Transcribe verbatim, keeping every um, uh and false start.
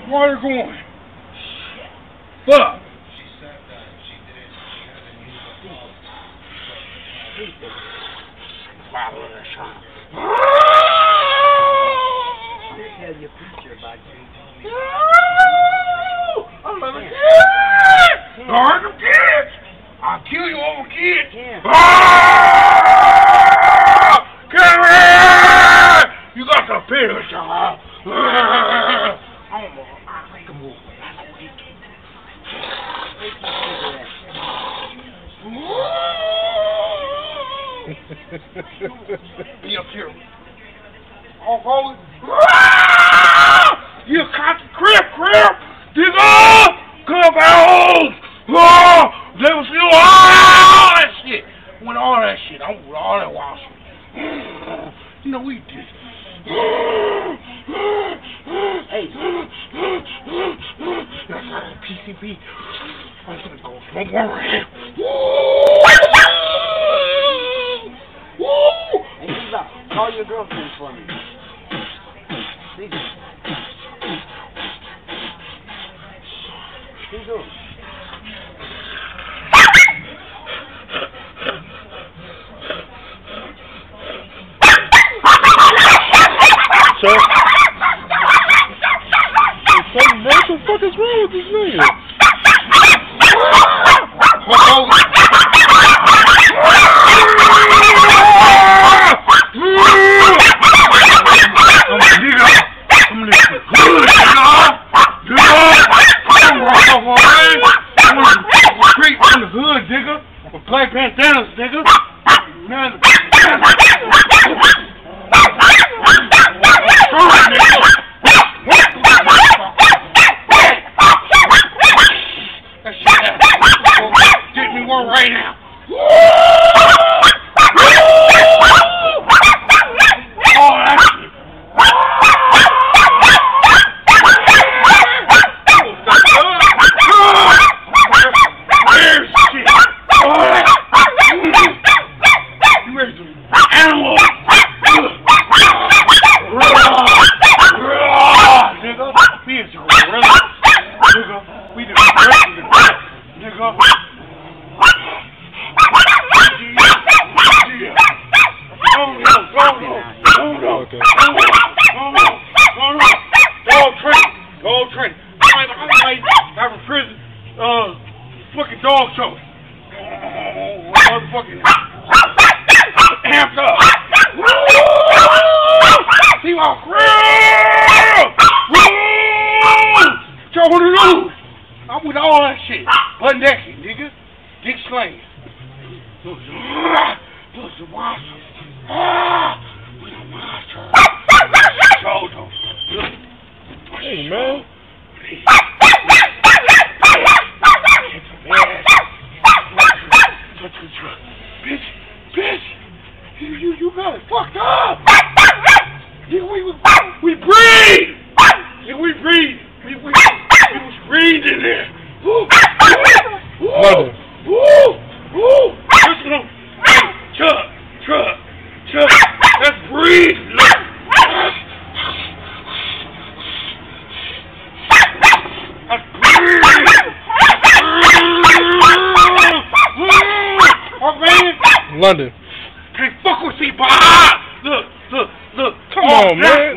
water going. Fuck. She sat down. She didn't. She hasn't used the pulse. Follow that shot. Tell your preacher about you. I'm a kid! Guard them kids! I'll kill you over kids! Yeah. Ah! Come here! You got the pills, child! Oh, I can move. Be up here. All forward. You caught the crip, crip! Digga! Come out! Oh, they was still all that shit. With all that shit. I'm with all that wild shit. You know we did. Hey. That's not a P C B. I'm gonna go smoke one right here. Hey, Eva, call your girlfriend for me. Please. Who's doing? Sir? What the fuck is wrong with this nigga? Black bandanas, nigga. Man. That shit get me one right now. Oh, that shit. There's shit. Animal! Nigga, we is a gorilla. Nigga, we do aggressive. Nigga. Oh no, oh no, oh no, okay. Oh no, oh no, oh no. Dog training, dog training. I might have a prison, uh, fucking dog show. Oh, motherfucking. Amped up! See my crib! What y'all wanna do? I'm with all that shit. Butt naked, nigga. Dick slaying. Look, look, the monster. Ah! We the monster. Show them. Hey, man. Bitch, bitch. You, you, you got it fucked up! Yeah, we, we, we breathe! Yeah, we breathe! We, we, we was breathing in there! Woo! Woo! Woo! Woo! Woo! Listen up! Hey, Chuck! Chuck! Chuck! Let's breathe! Look! Let's breathe! Oh, man! London. Can't fuck with me, Bob! Look, look, look. Come on, man.